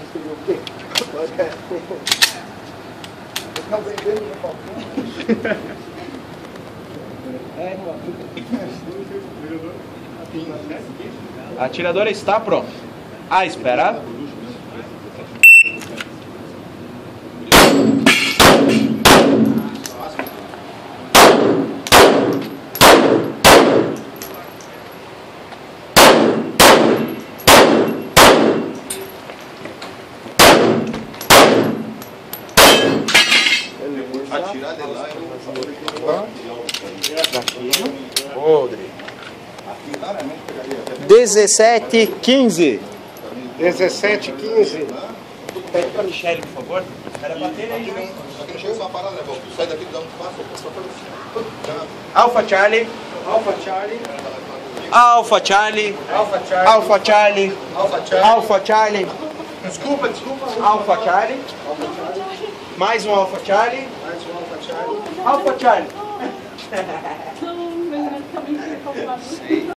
A atiradora está pronta. A esperar. Atirar de lá Podre. 17:15. 17:15. Pede para a Michelle, por favor. Era bater aí. Aqui não chega só uma parada, né, Bob? Sai daqui, dá um passo. Alpha Charlie. Alpha Charlie. Alpha Charlie. Alpha Charlie. Alpha Charlie. Alpha Charlie. Alpha Charlie. Desculpa. Alpha Charlie. Mais um Alpha Charlie. Mais um Alpha Charlie. Alpha Charlie. Não, mas acabei de ser calculado.